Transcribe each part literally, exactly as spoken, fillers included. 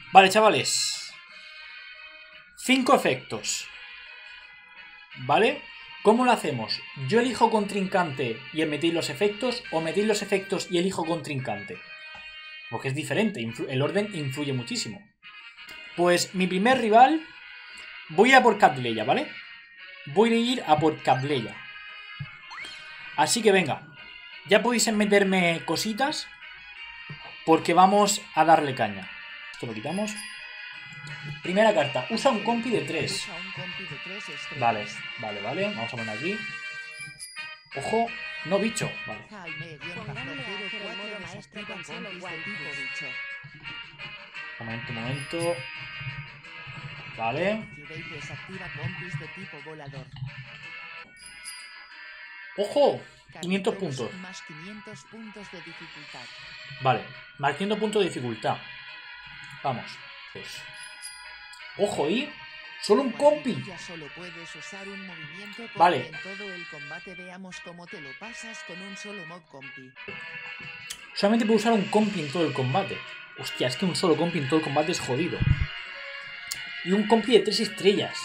Vale, chavales. Cinco efectos. ¿Vale? ¿Cómo lo hacemos? ¿Yo elijo contrincante y metéis los efectos? ¿O metéis los efectos y elijo contrincante? Porque es diferente, el orden influye muchísimo. Pues mi primer rival, voy a por Catleya, ¿vale? Voy a ir a por Catleya. Así que venga, ya podéis meterme cositas, porque vamos a darle caña. Esto lo quitamos. Primera carta, usa un compi de tres. Vale, vale, vale, vamos a poner aquí. Ojo, no bicho. Vale. Momento, momento. Vale. ¡Ojo! quinientos puntos. Más quinientos puntos de dificultad. Vale, más quinientos puntos de dificultad. Vamos. Pues. Ojo, y solo un compi. Solo puedes usar un movimiento vale. En todo el combate veamos cómo te lo pasas con un solo mod compi. Solamente puedo usar un compi en todo el combate. Hostia, es que un solo compi en todo el combate es jodido. Y un compi de tres estrellas.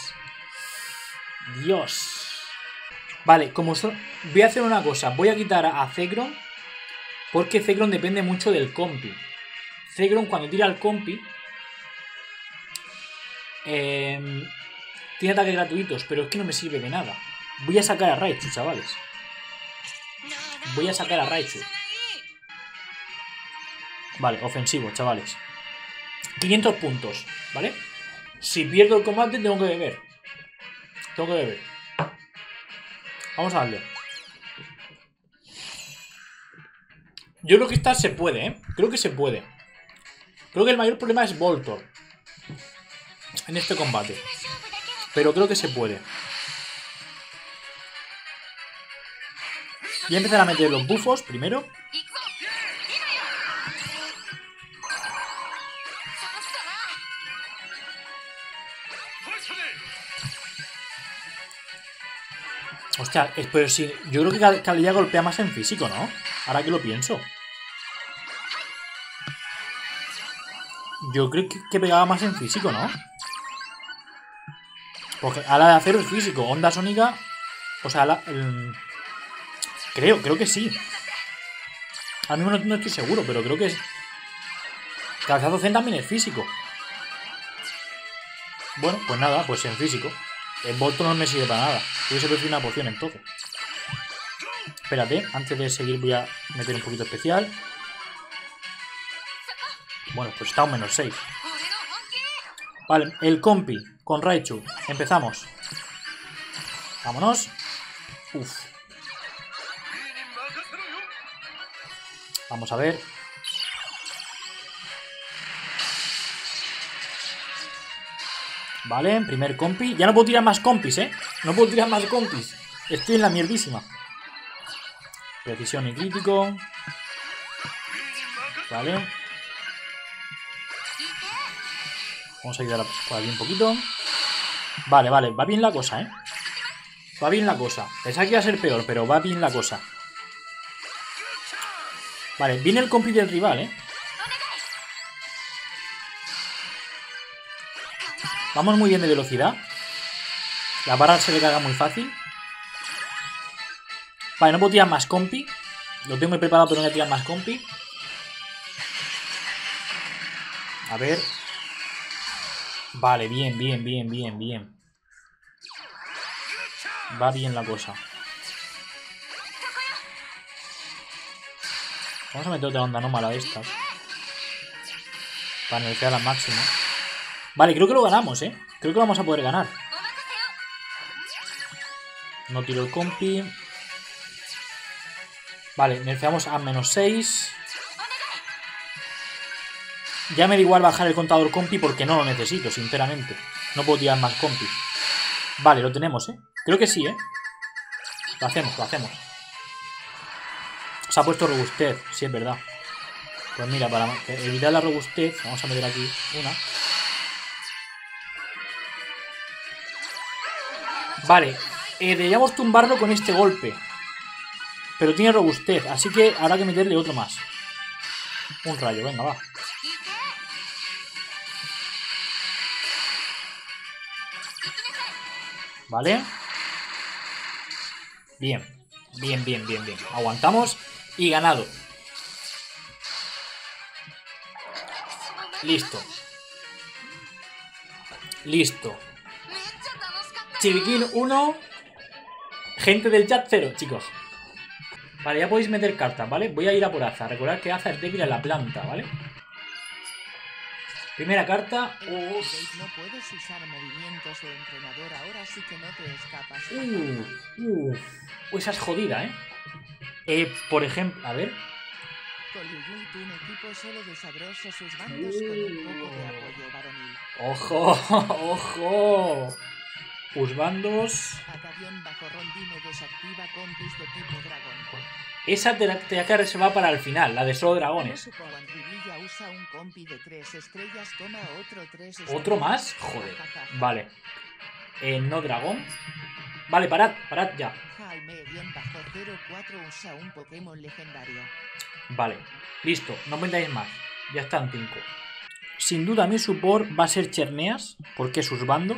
Dios. Vale, como son... voy a hacer una cosa. Voy a quitar a Zekrom, porque Zekrom depende mucho del compi. Zekrom cuando tira al compi eh, tiene ataques gratuitos, pero es que no me sirve de nada. Voy a sacar a Raichu, chavales. Voy a sacar a Raichu. Vale, ofensivo, chavales. quinientos puntos, ¿vale? Si pierdo el combate tengo que beber. Tengo que beber. Vamos a darle. Yo creo que esta se puede, ¿eh? Creo que se puede. Creo que el mayor problema es Voltor en este combate. Pero creo que se puede. Voy a empezar a meter los bufos primero. Hostia, pero sí, yo creo que Catleya golpea más en físico, ¿no? Ahora que lo pienso. Yo creo que, que pegaba más en físico, ¿no? Porque a la de acero es físico. Onda sónica. O sea, la, el... creo, creo que sí. A mí no, no estoy seguro, pero creo que es. Cabezazo Zen también es físico. Bueno, pues nada, pues en físico. El Voltor no me sirve para nada. Yo se prefiero una poción entonces. Espérate, antes de seguir voy a meter un poquito especial. Bueno, pues está un menos seis. Vale, el compi con Raichu. Empezamos. Vámonos. Uf. Vamos a ver. Vale, primer compi. Ya no puedo tirar más compis, ¿eh? No puedo tirar más compis. Estoy en la mierdísima. Precisión y crítico. Vale. Vamos a ayudar por aquí un poquito. Vale, vale. Va bien la cosa, ¿eh? Va bien la cosa. Pensaba que iba a ser peor, pero va bien la cosa. Vale, viene el compi del rival, ¿eh? Vamos muy bien de velocidad. La barra se le carga muy fácil. Vale, no puedo tirar más compi. Lo tengo preparado, pero no voy a tirar más compi. A ver. Vale, bien, bien, bien, bien, bien. Va bien la cosa. Vamos a meter otra onda anómala de estas. Para nerfear al máximo. Vale, creo que lo ganamos, ¿eh? Creo que lo vamos a poder ganar. No tiro el compi. Vale, nerfeamos a menos seis. Ya me da igual bajar el contador compi porque no lo necesito, sinceramente. No puedo tirar más compi. Vale, lo tenemos, ¿eh? Creo que sí, ¿eh? Lo hacemos, lo hacemos. Se ha puesto robustez, sí, es verdad. Pues mira, para evitar la robustez, vamos a meter aquí una. Vale, eh, deberíamos tumbarlo con este golpe. Pero tiene robustez, así que habrá que meterle otro más. Un rayo, venga, va. ¿Vale? Bien. Bien, bien, bien, bien. Aguantamos y ganado. Listo. Listo. Chiviquín uno. Gente del chat cero, chicos. Vale, ya podéis meter cartas, ¿vale? Voy a ir a por Aza. Recordad que Aza es débil en la planta, ¿vale? Primera carta. Uf. No puedes usar movimientos de entrenador, ahora sí que no te escapas. Uh, uh. Esa es jodida, ¿eh? Eh, por ejemplo, a ver. Coliyuy, un equipo solo de sabroso sus bandos uh. con un poco de apoyo varonil. ¡Ojo! ¡Ojo! Husbandos. Acavión bajo rondine desactiva compis de tipo dragón. Esa te la te que reservar para el final, la de solo dragones. Usa un compi de tres estrellas, toma otro tres estrellas. ¿Otro más? Joder. Vale. Eh, no dragón. Vale, parad, parad ya. Jaime-cero cuatro usa un Pokémon legendario. Vale, listo, no vendáis más. Ya están cinco. Sin duda mi support va a ser Cherneas, porque es Husbando.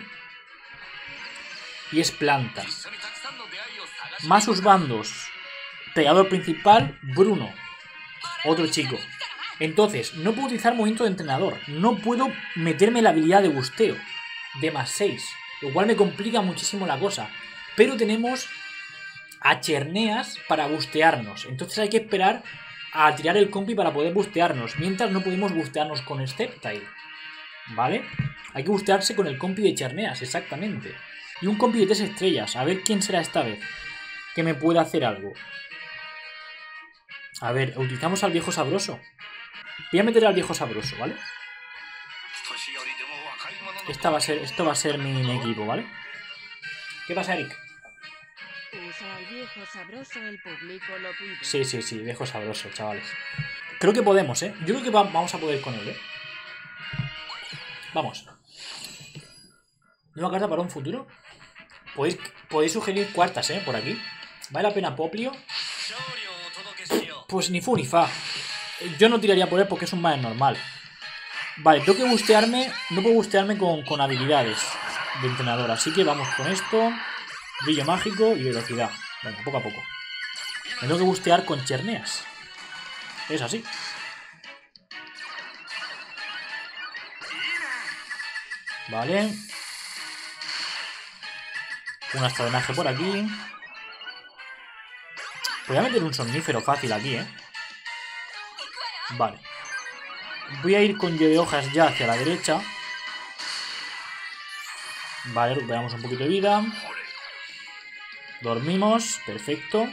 Y es planta. Más sus bandos. Pegador principal, Bruno. Otro chico. Entonces, no puedo utilizar movimiento de entrenador. No puedo meterme la habilidad de busteo. De más seis. Lo cual me complica muchísimo la cosa. Pero tenemos a Cherneas para bustearnos. Entonces hay que esperar a tirar el compi para poder bustearnos. Mientras no podemos bustearnos con Sceptile. ¿Vale? Hay que bustearse con el compi de Cherneas, exactamente. Y un compi de tres estrellas. A ver quién será esta vez que me pueda hacer algo. A ver, utilizamos al viejo sabroso. Voy a meter al viejo sabroso, ¿vale? Esta va a ser, esto va a ser mi, mi equipo, ¿vale? ¿Qué pasa, Eric? Usa al viejo sabroso, el público lo pide. Sí, sí, sí, viejo sabroso, chavales. Creo que podemos, ¿eh? Yo creo que va, vamos a poder con él, ¿eh? Vamos. ¿Nueva carta para un futuro? Podéis, podéis sugerir cuartas, ¿eh? Por aquí. ¿Vale la pena Poplio? Pues ni fu ni fa. Yo no tiraría por él porque es un man normal. Vale, tengo que bustearme. No puedo bustearme con, con habilidades de entrenador. Así que vamos con esto. Brillo mágico y velocidad. Venga, poco a poco. Me tengo que bustear con Cherneas. Es así. Vale. Un astrodrenaje por aquí. Voy a meter un somnífero fácil aquí, ¿eh? Vale. Voy a ir con lluvia de hojas ya hacia la derecha. Vale, recuperamos un poquito de vida. Dormimos, perfecto.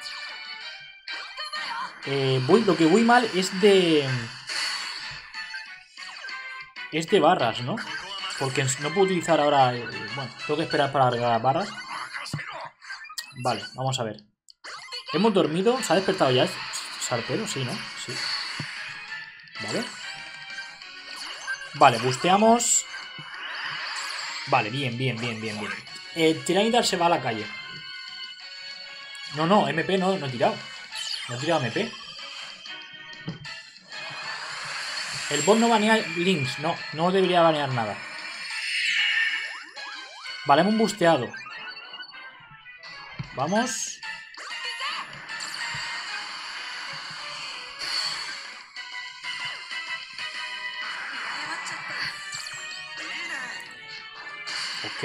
Eh, voy, lo que voy mal es de... Es de barras, ¿no? Porque no puedo utilizar ahora... Eh, bueno, tengo que esperar para arreglar las barras. Vale, vamos a ver. Hemos dormido. ¿Se ha despertado ya el sarpero? Sí, ¿no? Sí. Vale. Vale, busteamos. Vale, bien, bien, bien, bien, bien. Eh, Tiranitar se va a la calle. No, no, M P no, no he tirado. No he tirado M P. El bot no banea links. No, no debería banear nada. Vale, hemos busteado. Vamos. Ok.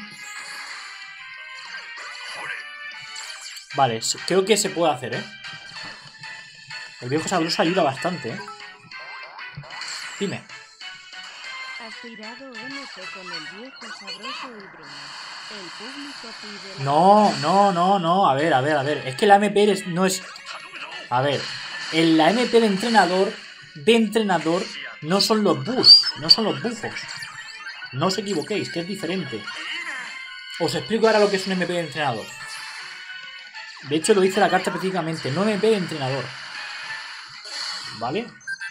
Vale, creo que se puede hacer, ¿eh? El viejo sabroso ayuda bastante, ¿eh? Dime. Has tirado M P con el viejo sabroso y Bruno. El público pide... No, no, no, no. A ver, a ver, a ver. Es que la M P es, no es... A ver. En la M P de entrenador, de entrenador, no son los bus, no son los bufos. No os equivoquéis, que es diferente. Os explico ahora lo que es un M P de entrenador. De hecho, lo dice la carta específicamente. No M P de entrenador. ¿Vale?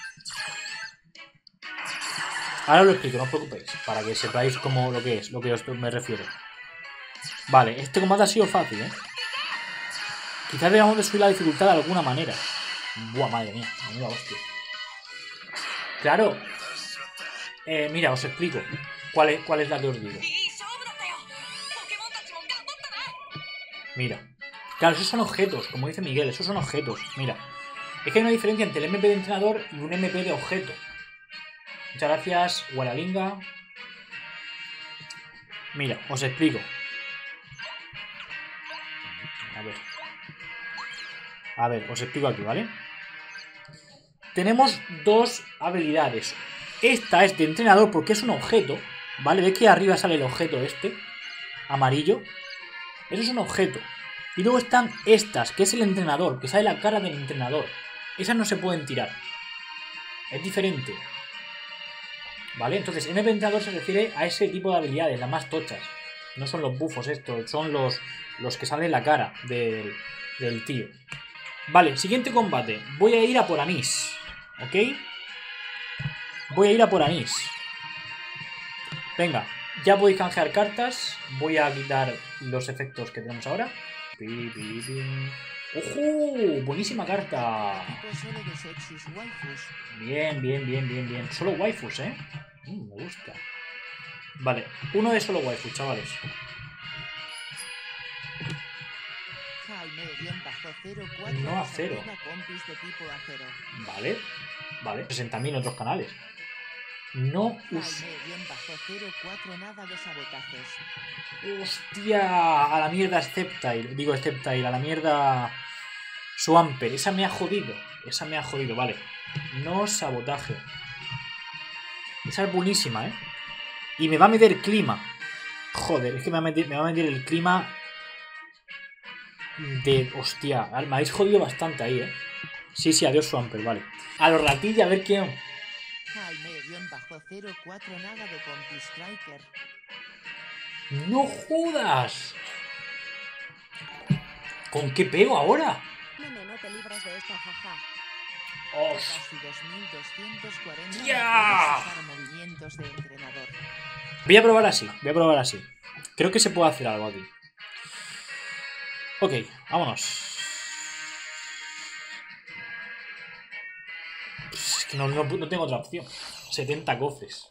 Ahora lo explico, no os preocupéis. Para que sepáis cómo lo que es, lo que os me refiero. Vale, este combate ha sido fácil, ¿eh? Quizás debamos de subir la dificultad de alguna manera. Buah, madre mía. Menuda hostia. Claro. Eh, mira, os explico. ¿Cuál es, cuál es la que os digo? Mira. Claro, esos son objetos, como dice Miguel, esos son objetos. Mira. Es que hay una diferencia entre el M P de entrenador y un M P de objeto. Muchas gracias, Guaralinga. Mira, os explico. A ver. A ver, os explico aquí, ¿vale? Tenemos dos habilidades. Esta es de entrenador porque es un objeto, ¿vale? ¿Ves que arriba sale el objeto este? Amarillo. Eso es un objeto. Y luego están estas, que es el entrenador, que sale la cara del entrenador. Esas no se pueden tirar. Es diferente. ¿Vale? Entonces, M P de entrenador se refiere a ese tipo de habilidades, las más tochas. No son los bufos estos, son los, los que salen la cara del, del tío. Vale, siguiente combate. Voy a ir a por anís. ¿Ok? Voy a ir a por anís. Venga, ya podéis canjear cartas. Voy a quitar los efectos que tenemos ahora. Pi, pi, pi. ¡Ojo! Buenísima carta. Bien, bien, bien, bien, bien. Solo waifus, ¿eh? Mm, me gusta. Vale, uno de solo waifus, chavales. No a cero. Vale, vale. sesenta mil otros canales. No uso. Hostia, a la mierda Sceptile. Digo Sceptile, a la mierda Swampert. Esa me ha jodido. Esa me ha jodido, vale. No sabotaje. Esa es buenísima, ¿eh? Y me va a meter clima. Joder, es que me va a meter, me va a meter el clima de... Hostia, me habéis jodido bastante ahí, ¿eh? Sí, sí, adiós Swampert, vale. A los ratillos, a ver quién... ¡No jodas! ¿Con qué pego ahora? Nene, no te libras de esta, jaja. ¡Hostia! Voy a probar así, voy a probar así. Creo que se puede hacer algo aquí. Ok, vámonos. Es que no, no, no tengo otra opción. setenta cofres.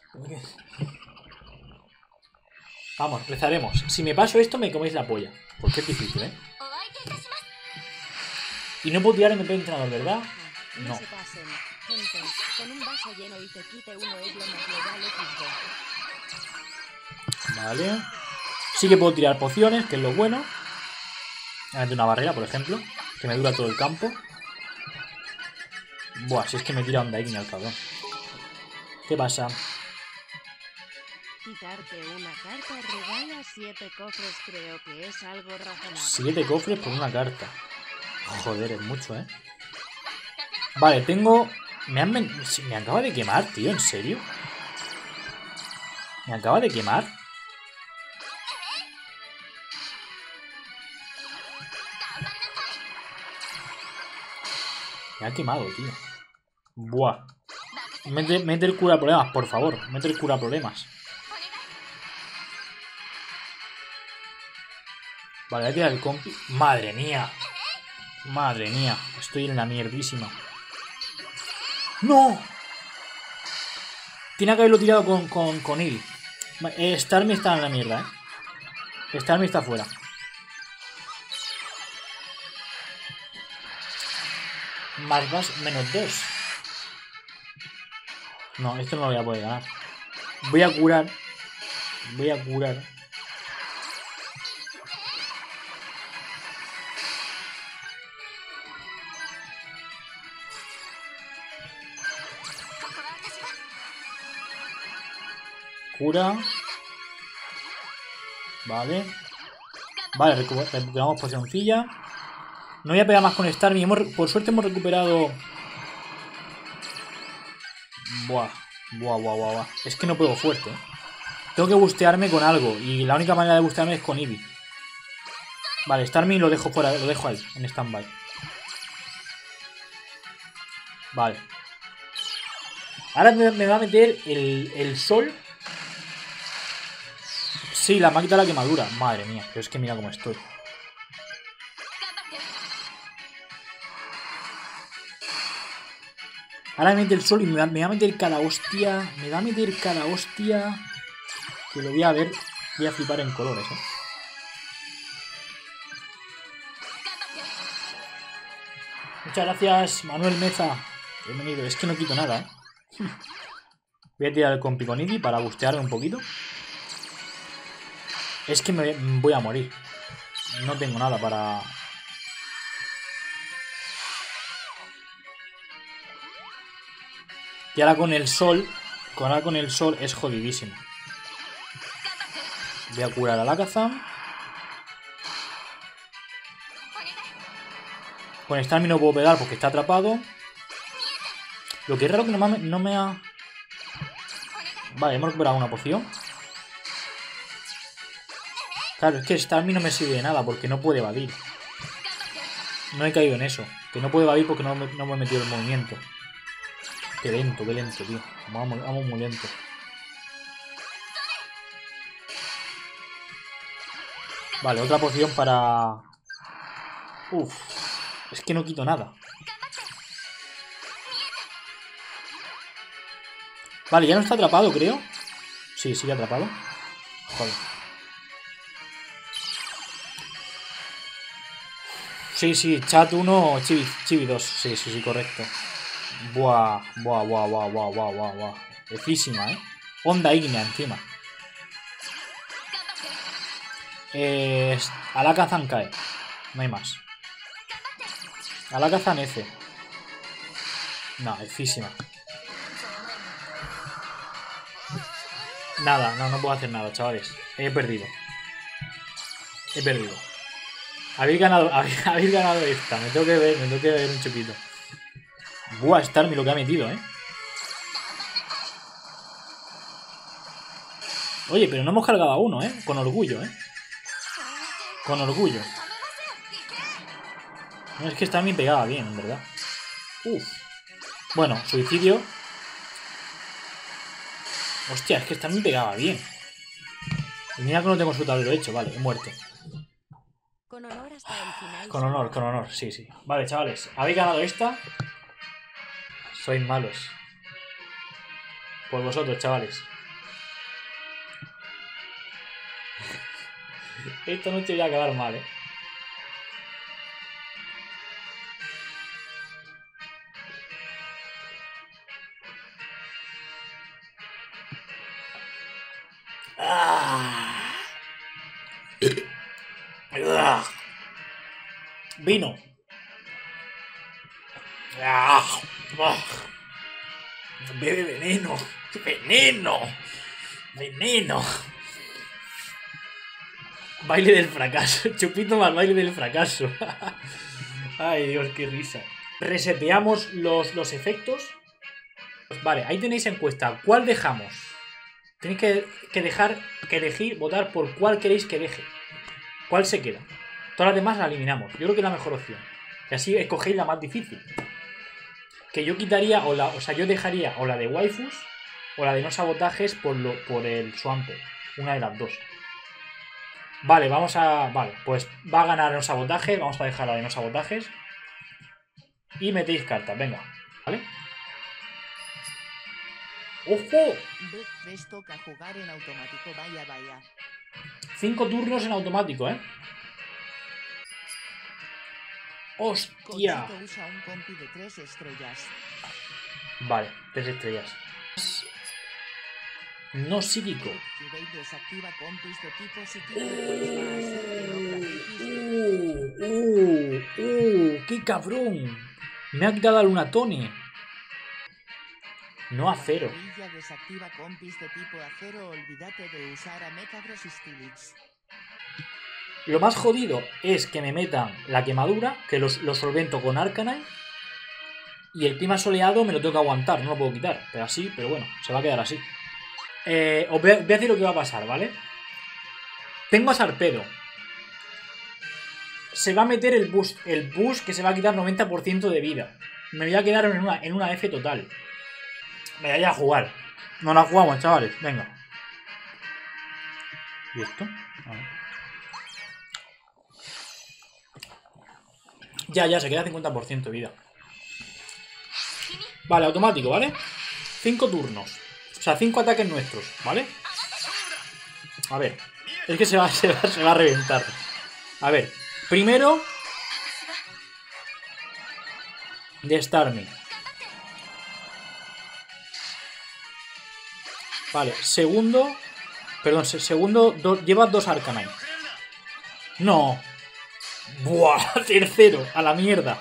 Vamos, rezaremos. Si me paso esto, me coméis la polla. Porque es difícil, ¿eh? Y no puedo tirar M P de entrenador, ¿verdad? No. se pasen, gente. Con un vaso lleno y te quite uno es lo más legal equis de. Vale. Sí que puedo tirar pociones, que es lo bueno. De una barrera, por ejemplo. Que me dura todo el campo. Buah, si es que me tira un Daikin al cabrón. ¿Qué pasa? Quitarte una carta regala siete cofres, creo que es algo razonable. Siete cofres por una carta. Joder, es mucho, ¿eh? Vale, tengo... Me, han... me acaba de quemar, tío, ¿en serio? Me acaba de quemar. Me ha quemado, tío. Buah. Mete, mete el cura problemas, por favor. Mete el cura problemas. Vale, voy a tirar el compi. Madre mía. Madre mía. Estoy en la mierdísima. ¡No! Tiene que haberlo tirado con, con, con Eevee. Eh, Starmie está en la mierda, eh. Starmie está fuera. Más más menos dos. No, esto no lo voy a poder ganar. Voy a curar. Voy a curar. Cura. Vale. Vale, recuperamos pocioncilla. No voy a pegar más con Starmie. Hemos, por suerte hemos recuperado... Buah. Buah, buah, buah, buah. Es que no puedo fuerte, ¿eh? Tengo que bustearme con algo. Y la única manera de bustearme es con Eevee. Vale, Starmie lo dejo fuera, lo dejo ahí, en stand-by. Vale. Ahora me, me va a meter el, el sol. Sí, la me ha quitado la quemadura. Madre mía, pero es que mira cómo estoy. Ahora me mete el sol y me va, me va a meter cada hostia. Me va a meter cada hostia. Que lo voy a ver. Voy a flipar en colores, eh. Muchas gracias, Manuel Meza. Bienvenido. Es que no quito nada, ¿eh? Voy a tirar el con Piconiti para bustearme un poquito. Es que me voy a morir. No tengo nada para... Y ahora con el sol... Ahora con el sol es jodidísimo. Voy a curar al Alakazam. Con Starmie no puedo pegar porque está atrapado. Lo que es raro que no me, no me ha... Vale, hemos recuperado una poción. Claro, es que Starmie no me sirve de nada porque no puede evadir. No he caído en eso. Que no puede evadir porque no me, no me he metido el movimiento. Qué lento, qué lento, tío. Vamos, vamos muy lento. Vale, otra poción para... Uf. Es que no quito nada. Vale, ya no está atrapado, creo. Sí, sigue atrapado. Joder. Sí, sí, chat uno, Chibi, Chibi dos. Sí, sí, sí, correcto. Buah, buah, buah, buah, buah, buah, buah, buah. Efísima, ¿eh? Onda ígnea encima. Eh, Alakazam cae. No hay más. Alakazam F. No, efísima. Nada, no, no puedo hacer nada, chavales. He perdido. He perdido. Habéis ganado, habéis, habéis ganado esta. Me tengo que ver, me tengo que ver un chupito. Buah, Starmie lo que ha metido, ¿eh? Oye, pero no hemos cargado a uno, ¿eh? Con orgullo, ¿eh? Con orgullo. No, es que Starmie pegaba bien, en verdad. Uf. Bueno, suicidio. Hostia, es que Starmie pegaba bien. Y mira que no tengo su tablero hecho, vale, he muerto. Con honor hasta el final. Con honor, con honor, sí, sí. Vale, chavales, habéis ganado esta. Sois malos. Por vosotros, chavales. Esta noche voy a acabar mal, eh. Ah. Ah. Vino. Ah. Ah. Bebe veneno. Veneno. Veneno. Baile del fracaso. Chupito más baile del fracaso. Ay, Dios, qué risa. Reseteamos los, los efectos. Vale, ahí tenéis encuesta. ¿Cuál dejamos? Tenéis que, que dejar, que elegir, votar por cuál queréis que deje. ¿Cuál se queda? Todas las demás las eliminamos. Yo creo que es la mejor opción. Y así escogéis la más difícil. Que yo quitaría, o la, o sea, yo dejaría o la de waifus o la de no sabotajes por, lo, por el Swampert. Una de las dos. Vale, vamos a... Vale, pues va a ganar no sabotajes. Vamos a dejar la de no sabotajes. Y metéis cartas, venga. ¿Vale? ¡Ojo! Deck tres toca jugar en automático, vaya, vaya. Cinco turnos en automático, ¿eh? ¡Hostia! Cochito usa un compi de tres estrellas. Vale, tres estrellas. No psíquico. Activate desactiva compis de tipo psíquico pues va a ser que no practiques. ¡Uh! ¡Uh! ¡Uh! ¡Qué cabrón! Me ha quitado a Lunatone. No acero. Villa desactiva compis de tipo acero, olvídate de usar a Metagross y Steelix. Lo más jodido es que me metan la quemadura, que lo, lo solvento con Arcanine. Y el clima soleado me lo tengo que aguantar, no lo puedo quitar. Pero así, pero bueno, se va a quedar así. Eh, os voy a, voy a decir lo que va a pasar, ¿vale? Tengo a Sarpedo. Se va a meter el boost, el boost que se va a quitar noventa por ciento de vida. Me voy a quedar en una, en una F total. Me voy a jugar. No la jugamos, chavales, venga. ¿Y esto? A ver. Ya, ya, se queda cincuenta por ciento de vida. Vale, automático, ¿vale? cinco turnos. O sea, cinco ataques nuestros, ¿vale? A ver. Es que se va, se va, se va a reventar. A ver. Primero. de Starmie. Vale, segundo... Perdón, segundo... Do, lleva dos Arcanine. No. Buah, tercero. A la mierda.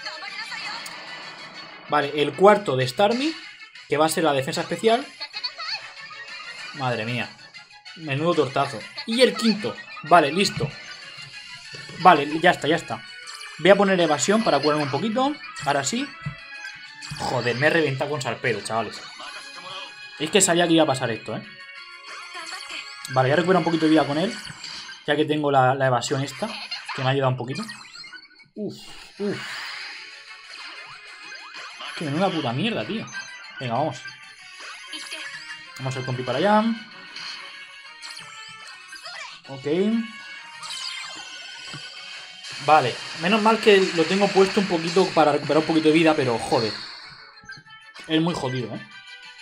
Vale, el cuarto de Starmie, que va a ser la defensa especial. Madre mía. Menudo tortazo. Y el quinto. Vale, listo. Vale, ya está, ya está. Voy a poner evasión para curarme un poquito. Ahora sí. Joder, me he reventado con Sarpedo, chavales. Es que sabía que iba a pasar esto, ¿eh? Vale, ya recupero un poquito de vida con él. Ya que tengo la, la evasión esta, que me ha ayudado un poquito. Uf, uf. Que menuda puta mierda, tío. Venga, vamos. Vamos el compi para allá. Ok. Vale, menos mal que lo tengo puesto un poquito para recuperar un poquito de vida, pero joder. Es muy jodido, ¿eh?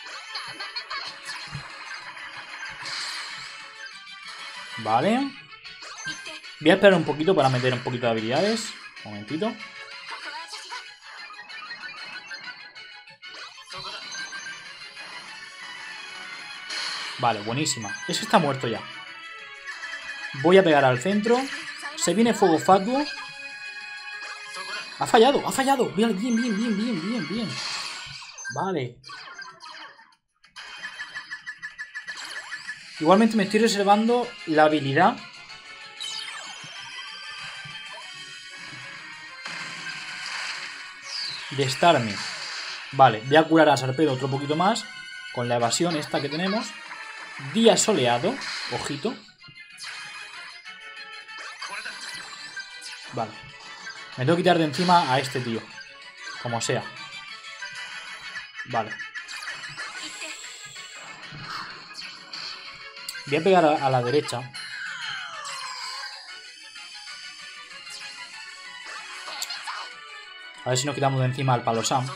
Vale. Voy a esperar un poquito para meter un poquito de habilidades. Un momentito. Vale, buenísima. Ese está muerto ya. Voy a pegar al centro. Se viene fuego fatuo. Ha fallado, ha fallado. Bien, bien, bien, bien, bien, bien, bien. Vale. Igualmente me estoy reservando la habilidad de Starmie. Vale, voy a curar a Sarpedo otro poquito más con la evasión esta que tenemos. Día soleado, ojito. Vale. Me tengo que quitar de encima a este tío, como sea. Vale. Voy a pegar a, a la derecha. A ver si nos quitamos de encima al Palo Sam.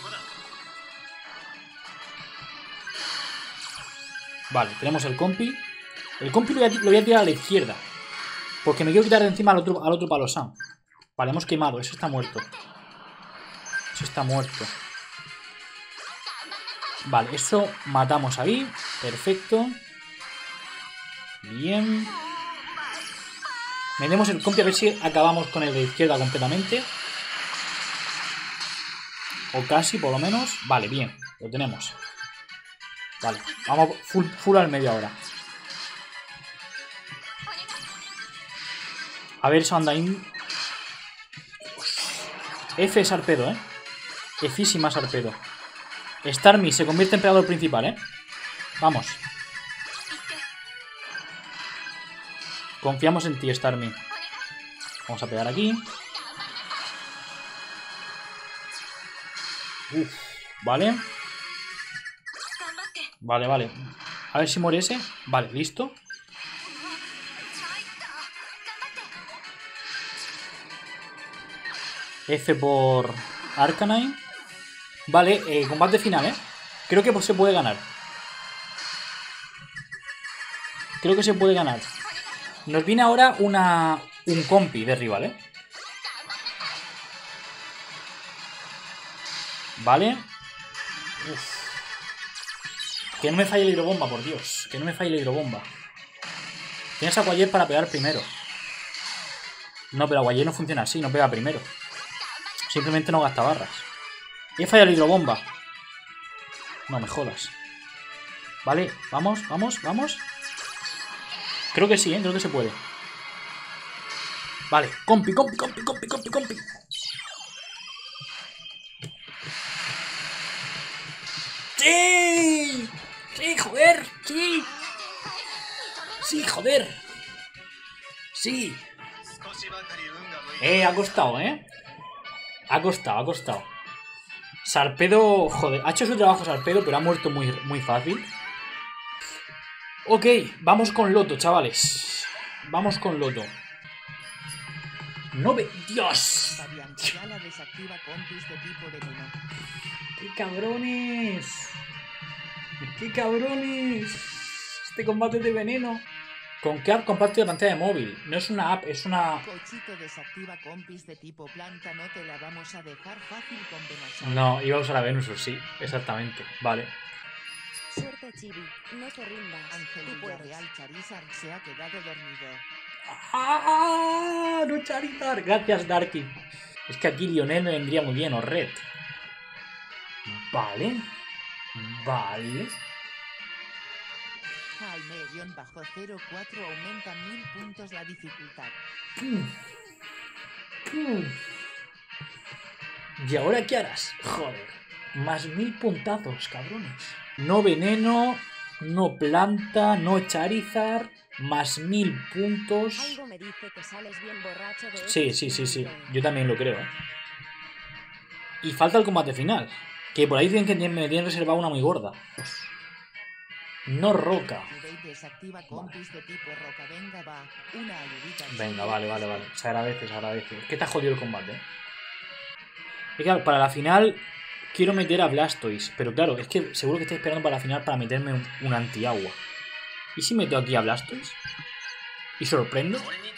Vale, tenemos el compi. El compi lo voy, a, lo voy a tirar a la izquierda, porque me quiero quitar de encima al otro, al otro Palo Sam. Vale, hemos quemado. Ese está muerto. Ese está muerto. Vale, eso matamos ahí. Perfecto. Bien. Metemos el compi a ver si acabamos con el de izquierda completamente. O casi, por lo menos. Vale, bien. Lo tenemos. Vale. Vamos full, full al medio ahora. A ver, Sandain. F Sarpedo, ¿eh? Efísima Sarpedo. Starmie se convierte en emperador principal, ¿eh? Vamos. Confiamos en ti, Starmie. Vamos a pegar aquí. Uf, vale. Vale, vale. A ver si muere ese. Vale, listo. F por Arcanine. Vale, eh, combate final, ¿eh? Creo que se puede ganar. Creo que se puede ganar. Nos viene ahora una un compi de rival, ¿eh? Vale. Uf. Que no me falle la hidrobomba, por Dios. Que no me falle la hidrobomba. Tienes Aguayer para pegar primero. No, pero Aguayer no funciona así, no pega primero. Simplemente no gasta barras. Y he fallado la hidrobomba. No me jodas. Vale, vamos, vamos, vamos. Creo que sí, ¿eh? Creo que se puede. Vale, compi, compi, compi, compi, compi, compi. ¡Sí! ¡Sí, joder! ¡Sí! ¡Sí, joder! ¡Sí! Eh, ha costado, ¿eh? Ha costado, ha costado. Sarpedo, joder, ha hecho su trabajo Sarpedo, pero ha muerto muy, muy fácil. Ok, vamos con Loto, chavales. Vamos con Loto. No ve... ¡Dios! ¡Qué cabrones! ¡Qué cabrones! Este combate de veneno. ¿Con qué app comparte la pantalla de móvil? No es una app, es una... Cochito desactiva compis de tipo planta, no te la vamos a dejar fácil con Venusaur. No, iba a usar a Venusaur, sí, exactamente. Vale. Suerte, Chibi. No te rindas. Ángel Tú puedes. Villarreal Charizard se ha quedado dormido. ¡Ah! ¡No, Charizard! Gracias, Darky. Es que aquí Lionel me vendría muy bien, o Red. Vale. Vale. Jaime-cero cuatro aumenta mil puntos la dificultad. Pum. Pum. ¿Y ahora qué harás? Joder. Más mil puntazos, cabrones. No veneno, no planta, no Charizard. Más mil puntos. Algo me dice que sales bien borracho de Sí, este sí, sí, sí. video. Yo también lo creo, ¿eh? Y falta el combate final. Que por ahí dicen que me tienen reservado una muy gorda. Pues, no roca. Today desactiva compis de tipo roca. Venga, va. Una ayudita. Venga, vale, vale, vale. Se agradece, se agradece. Es que te ha jodido el combate, ¿eh? Es que para la final quiero meter a Blastoise. Pero claro, es que seguro que estoy esperando para la final para meterme un, un antiagua. ¿Y si meto aquí a Blastoise? ¿Y sorprendo?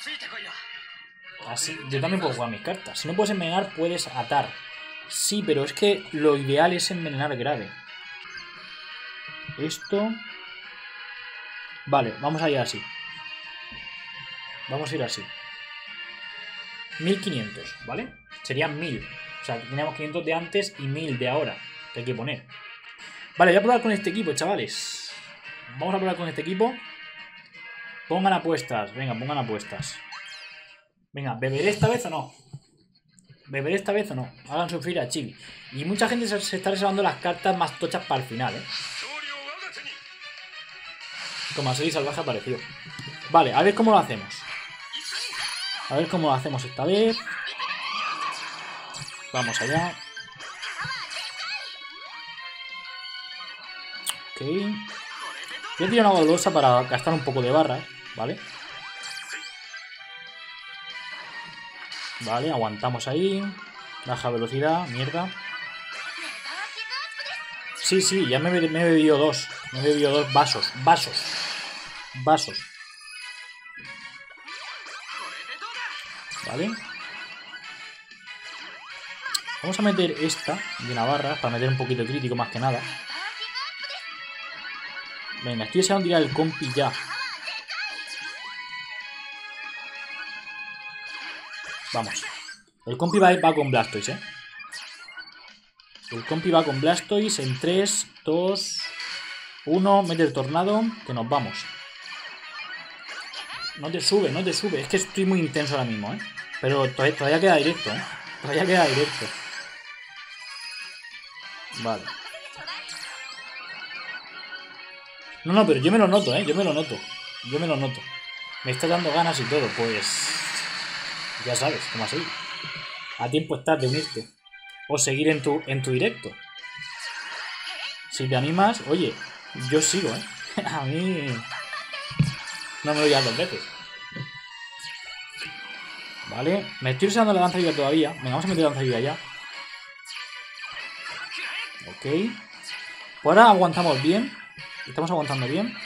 Así, yo también puedo jugar mis cartas. Si no puedes envenenar, puedes atar. Sí, pero es que lo ideal es envenenar grave. Esto... Vale, vamos a ir así. Vamos a ir así. mil quinientos, ¿vale? Serían mil. O sea, teníamos quinientos de antes y mil de ahora. Que hay que poner. Vale, voy a probar con este equipo, chavales. Vamos a probar con este equipo. Pongan apuestas. Venga, pongan apuestas. Venga, ¿beberé esta vez o no? ¿Beberé esta vez o no? Hagan sufrir a Chibi. Y mucha gente se está reservando las cartas más tochas para el final, ¿eh? Como así salvaje apareció. Vale, a ver cómo lo hacemos. A ver cómo lo hacemos esta vez. Vamos allá. Ok. Voy a tirar una baldosa para gastar un poco de barras, ¿vale? Vale, aguantamos ahí. Baja velocidad, mierda. Sí, sí, ya me, me he bebido dos. Me he bebido dos vasos. Vasos. Vasos. Vale. Vamos a meter esta de Navarra para meter un poquito de crítico más que nada. Venga, estoy deseando tirar el compi ya. Vamos. El compi va, va con Blastoise, ¿eh? El compi va con Blastoise en tres, dos, uno. Mete el tornado, que nos vamos. No te sube, no te sube. Es que estoy muy intenso ahora mismo, ¿eh? Pero todavía, todavía queda directo, ¿eh? Todavía queda directo. Vale. No, no, pero yo me lo noto, ¿eh? Yo me lo noto. Yo me lo noto. Me está dando ganas y todo, pues... Ya sabes, cómo así. A tiempo estás de unirte. O seguir en tu, en tu directo. Si te animas, oye, yo sigo, ¿eh? A mí... No me lo digas dos veces. Vale, me estoy usando la danza viva todavía. Venga, vamos a meter la danza viva ya. Ok. Por ahora aguantamos bien. Estamos aguantando bien.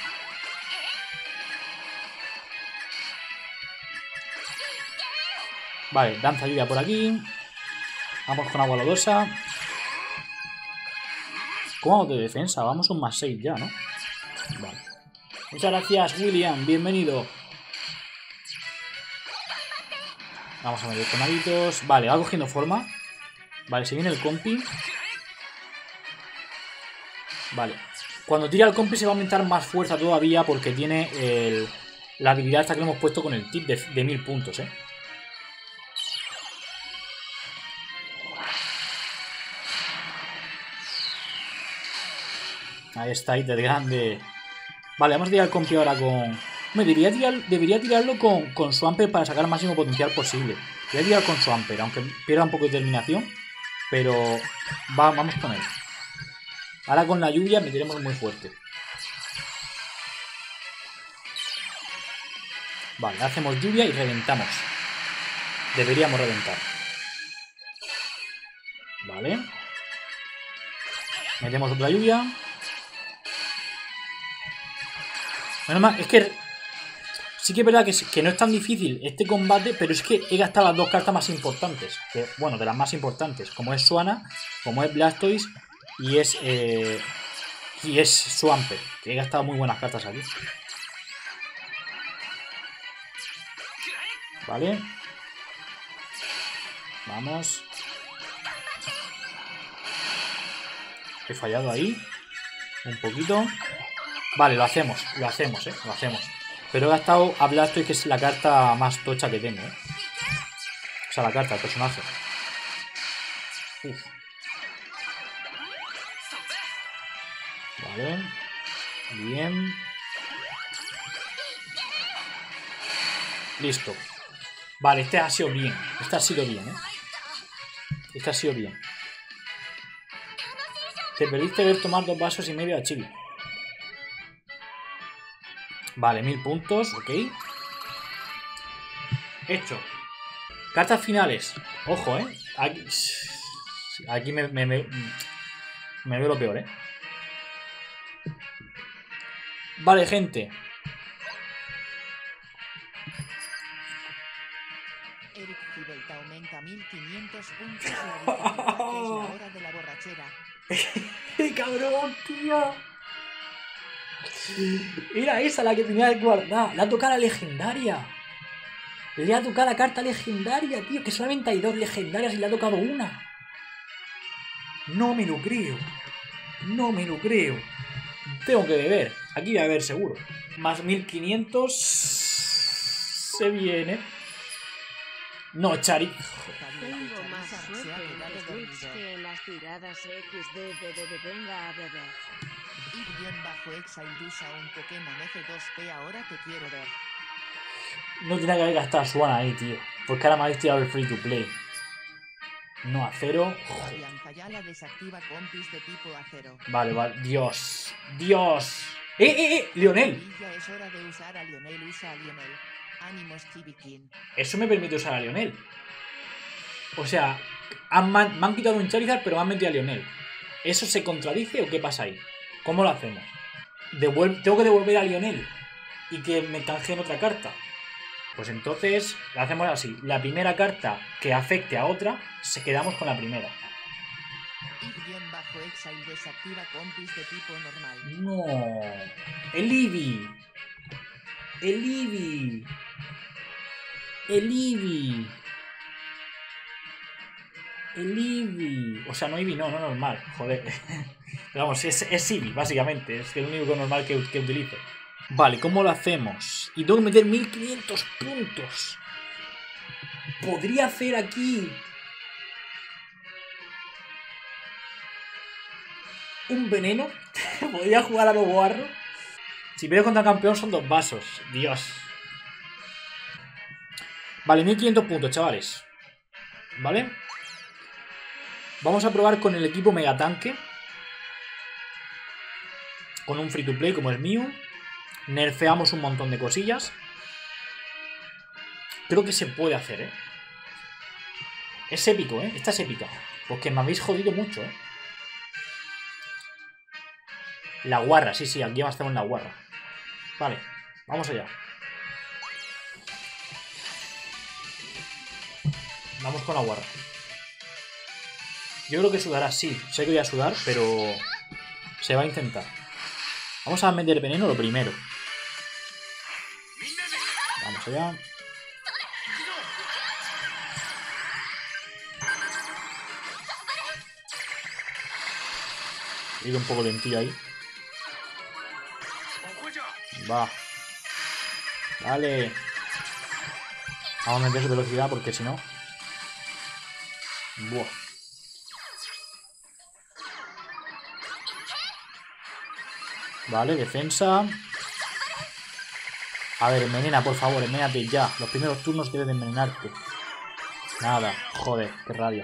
Vale, danza lluvia por aquí. Vamos con agua lodosa. ¿Cómo vamos de defensa? Vamos un más seis ya, ¿no? Vale. Muchas gracias, William. Bienvenido. Vamos a meter tonaditos. Vale, va cogiendo forma. Vale, se viene el compi. Vale. Cuando tira el compi se va a aumentar más fuerza todavía porque tiene el, la habilidad esta que le hemos puesto con el tip de, de mil puntos, ¿eh? Ahí está, ahí de grande. Vale, vamos a tirar el compi ahora con... Me debería, tirar, debería tirarlo con, con Swampert para sacar el máximo potencial posible. Voy a tirar con Swampert, aunque pierda un poco de determinación. Pero va, vamos con él. Ahora con la lluvia meteremos muy fuerte. Vale, hacemos lluvia y reventamos. Deberíamos reventar. Vale. Metemos otra lluvia. Menos mal, es que Sí que es verdad que, que no es tan difícil este combate, pero es que he gastado las dos cartas más importantes. Que, bueno, de las más importantes. Como es Swanna, como es Blastoise y es... Eh, y es Swampert. Que he gastado muy buenas cartas aquí. Vale. Vamos. He fallado ahí. Un poquito. Vale, lo hacemos. Lo hacemos, eh. Lo hacemos. Pero he gastado a Blastoise, que es la carta más tocha que tengo, ¿eh? O sea, la carta, el personaje. Uf. Vale. Bien. Listo. Vale, este ha sido bien. Este ha sido bien, ¿eh? Este ha sido bien. Te perdiste ver tomar dos vasos y medio a Chibi. Vale, mil puntos, ok. Hecho. Cartas finales. Ojo, ¿eh? Aquí, aquí me, me, me, me veo lo peor, ¿eh? Vale, gente. Eric Gibelta aumenta mil quinientos puntos la dificultad, que es la hora de la borrachera. ¡Qué cabrón, tío! Era esa la que tenía que guardar. Le ha tocado la legendaria. Le ha tocado la carta legendaria, tío. Que solamente hay dos legendarias y le ha tocado una. No me lo creo. No me lo creo. Tengo que beber. Aquí voy a beber seguro. Más mil quinientos. Se viene. No, Chari. Tengo más suerte en los glitch que en las tiradas equis de de de de venga a beber. Y bien bajo Exile usa un Pokémon F dos P, ahora te quiero ver. No tenía que haber gastado Swanna ahí, tío. Porque ahora me habéis tirado el free to play. No, acero. Fabián Fayala desactiva compis de tipo acero. Vale, vale. Dios. Dios. ¡Eh, eh, eh! ¡Lionel! Ya es hora de usar a Lionel, usa a Lionel. Ánimos Chibikin. Eso me permite usar a Lionel. O sea, han, me han quitado un Charizard, pero me han metido a Lionel. ¿Eso se contradice o qué pasa ahí? ¿Cómo lo hacemos? Devuel ¿Tengo que devolver a Lionel y que me canjeen otra carta? Pues entonces lo hacemos así. La primera carta que afecte a otra, se quedamos con la primera. Y bien bajo Exile desactiva compis de tipo normal. No. El Eevee. El Eevee. El Eevee. El Eevee. O sea, no Eevee, no, no normal. Joder. Pero vamos, es, es Eevee, básicamente. Es que el único normal que, que utilizo. Vale, ¿cómo lo hacemos? Y tengo que meter mil quinientos puntos. Podría hacer aquí un veneno. Podría jugar a los guarros. Si pierdo contra campeón son dos vasos. Dios. Vale, mil quinientos puntos, chavales. ¿Vale? Vamos a probar con el equipo Megatanque. Con un free to play como es mío. Nerfeamos un montón de cosillas. Creo que se puede hacer, ¿eh? Es épico, ¿eh? Esta es épica. Porque me habéis jodido mucho, ¿eh? La guarra, sí, sí, aquí hacemos la guarra. Vale, vamos allá. Vamos con la guarra. Yo creo que sudará, sí. Sé que voy a sudar, pero se va a intentar. Vamos a meter veneno lo primero. Vamos allá. He ido un poco lentillo ahí. Va. Vale. Vamos a meter su velocidad porque si no... Buah. Vale, defensa. A ver, envenena, por favor, envenenate ya. Los primeros turnos debes de envenenarte. Nada, joder, qué rabia.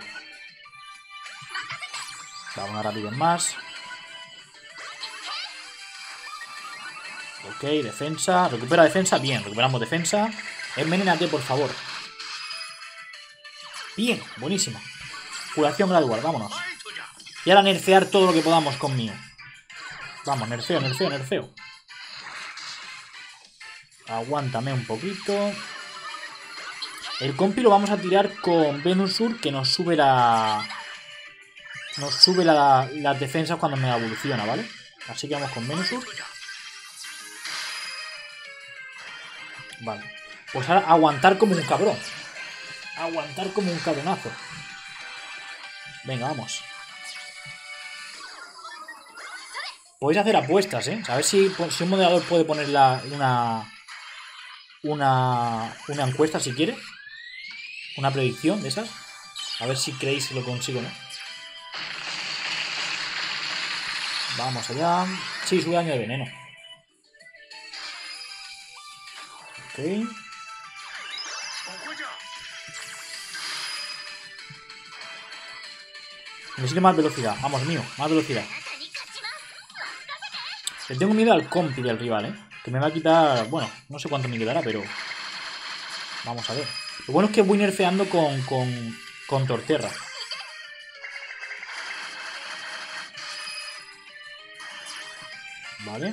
Vamos una rápido más. Ok, defensa. Recupera defensa. Bien, recuperamos defensa. Envenénate, por favor. Bien, buenísima. Curación gradual, vámonos. Y ahora nerfear todo lo que podamos conmigo. Vamos, nerfeo, nerfeo, nerfeo. Aguántame un poquito. El compi lo vamos a tirar con Venusaur, que nos sube la... Nos sube la, las defensas cuando me evoluciona, ¿vale? Así que vamos con Venusaur. Vale. Pues ahora aguantar como un cabrón. Aguantar como un cabronazo. Venga, vamos. Podéis hacer apuestas, ¿eh? A ver si, si un moderador puede poner la, una... Una... Una encuesta si quiere. Una predicción de esas. A ver si creéis que lo consigo, ¿no? Vamos allá. Sí, sube daño de veneno. Ok. Necesito más velocidad. Vamos, mío. Más velocidad. Le tengo miedo al compi del rival, ¿eh? Que me va a quitar... Bueno, no sé cuánto me quedará, pero... Vamos a ver. Lo bueno es que voy nerfeando con... Con, con Torterra. Vale.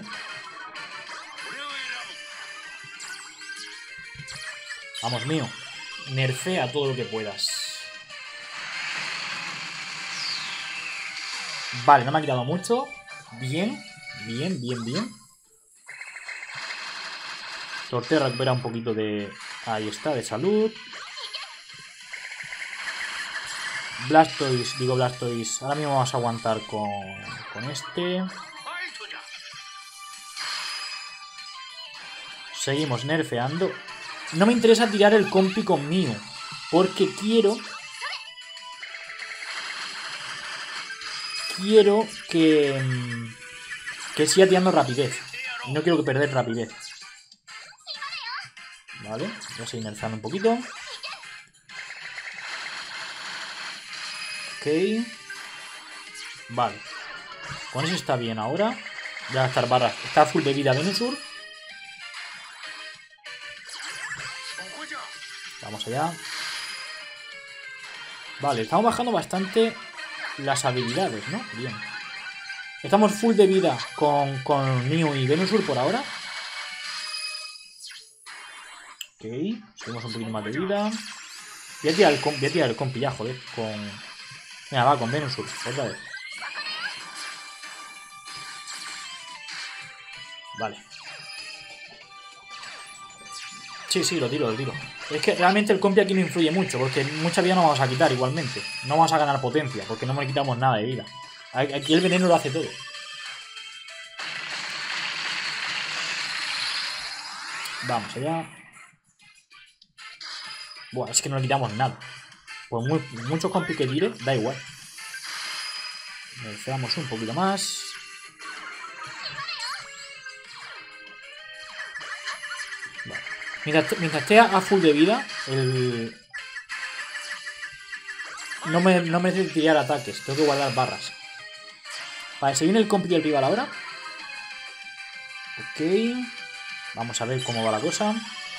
Vamos, mío. Nerfea todo lo que puedas. Vale, no me ha quitado mucho. Bien, bien, bien, bien. Torterra recupera un poquito de... Ahí está, de salud. Blastoise, digo Blastoise. Ahora mismo vamos a aguantar con, con este. Seguimos nerfeando. No me interesa tirar el compi con Mew, porque quiero... Quiero que... Que siga tirando rapidez. Y no quiero que perder rapidez. Vale, voy a seguir nerfeando un poquito. Ok. Vale. Con eso está bien ahora. Ya va a estar barra. Está full de vida Venusaur. Vamos allá. Vale, estamos bajando bastante las habilidades, ¿no? Bien. Estamos full de vida con, con Mew y Venusaur por ahora. Ok, subimos un poquito más de vida. Voy a tirar el, voy a tirar el compi ya, joder. Con... Venga, va, con Venusaur. Otra vez. Vale. Sí, sí, lo tiro, lo tiro. Es que realmente el compi aquí no influye mucho, porque mucha vida no vamos a quitar igualmente. No vamos a ganar potencia, porque no me quitamos nada de vida. Aquí el veneno lo hace todo. Vamos allá. Buah, es que no le quitamos nada. Por muy, muchos compi que tire, da igual. Nerfeamos un poquito más. Vale. Mientras, mientras esté a full de vida, el... No me, no me hace tirar ataques. Tengo que guardar barras. Vale, se viene el compi del rival ahora. Ok. Vamos a ver cómo va la cosa.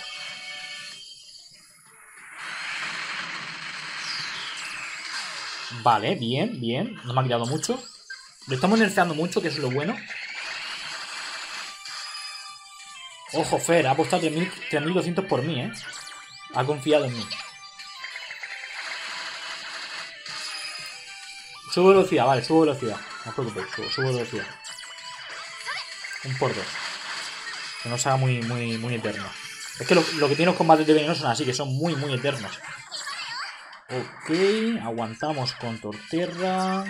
Vale, bien, bien. No me ha quitado mucho. Lo estamos nerfeando mucho, que eso es lo bueno. Ojo, Fer, ha apostado tres mil doscientos por mí, ¿eh? Ha confiado en mí. Subo velocidad, vale, subo velocidad. No os preocupéis, subo, subo velocidad. Un por dos. Que no sea muy, muy, muy eterno. Es que lo, lo que tiene los combates de veneno son así, que son muy, muy eternos. Ok, aguantamos con Torterra.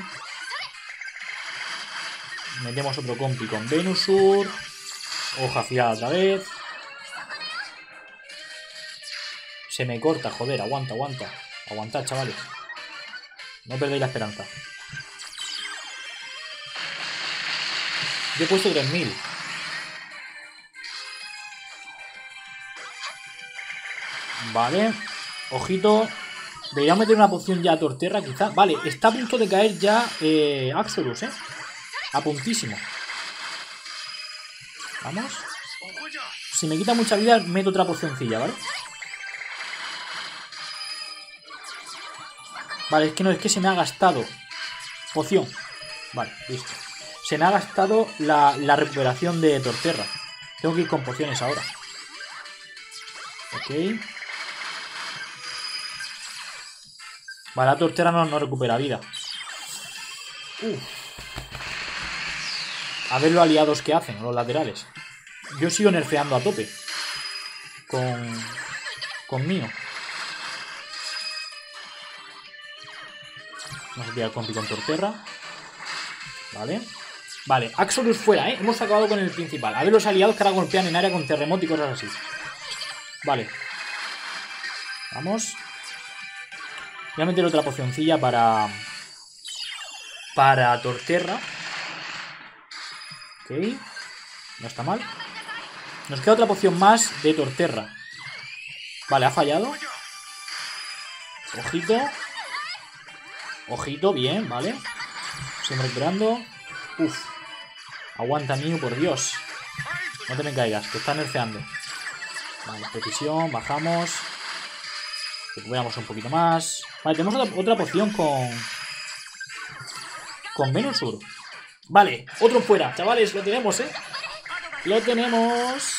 Metemos otro compi con Venusaur. Hoja afilada otra vez. Se me corta, joder, aguanta, aguanta. Aguantad, chavales. No perdáis la esperanza. Yo he puesto tres mil. Vale. Ojito. Debería meter una poción ya a Torterra, quizá. Vale, está a punto de caer ya eh, Axorus, ¿eh? A puntísimo. Vamos. Si me quita mucha vida, meto otra pocioncilla, ¿vale? Vale, es que no, es que se me ha gastado poción. Vale, listo. Se me ha gastado la, la recuperación de Torterra. Tengo que ir con pociones ahora. Ok. Vale, la Torterra no, no recupera vida. Uf. A ver los aliados que hacen, los laterales. Yo sigo nerfeando a tope. Con... Con mío. Vamos a tirar compi con Torterra. Vale. Vale, Axolus fuera, ¿eh? Hemos acabado con el principal. A ver los aliados que ahora golpean en área con terremoto y cosas así. Vale. Vamos. Voy a meter otra pocioncilla para... Para Torterra. Ok. No está mal. Nos queda otra poción más de Torterra. Vale, ha fallado. Ojito. Ojito, bien, vale. Siempre recuperando. Uf. Aguanta, Mew, por Dios. No te me caigas, que está nerfeando. Vale, precisión, bajamos. Recuperamos un poquito más. Vale, tenemos otra, otra poción con... Con Venusaur. Vale, otro fuera, chavales, lo tenemos, ¿eh? Lo tenemos.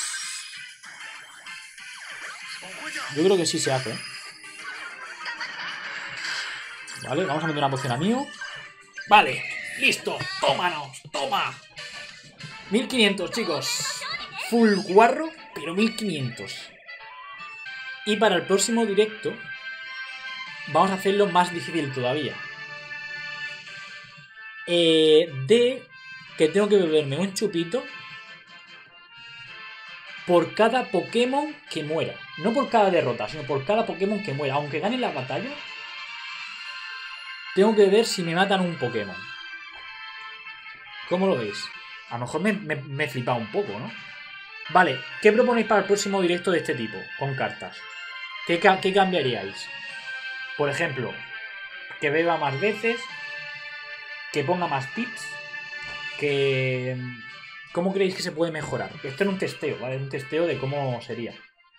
Yo creo que sí se hace, ¿eh? Vale, vamos a meter una poción a Mew. Vale, listo, tómanos, toma. mil quinientos, chicos. Full guarro, pero mil quinientos. Y para el próximo directo vamos a hacerlo más difícil todavía. Eh, de que tengo que beberme un chupito por cada Pokémon que muera. No por cada derrota, sino por cada Pokémon que muera. Aunque gane la batalla, tengo que ver si me matan un Pokémon. ¿Cómo lo veis? A lo mejor me, me, me he flipado un poco, ¿no? Vale, ¿qué proponéis para el próximo directo de este tipo? Con cartas. ¿Qué, qué cambiaríais? Por ejemplo, que beba más veces, que ponga más tips, que... ¿Cómo creéis que se puede mejorar? Esto es un testeo, ¿vale? Un testeo de cómo sería.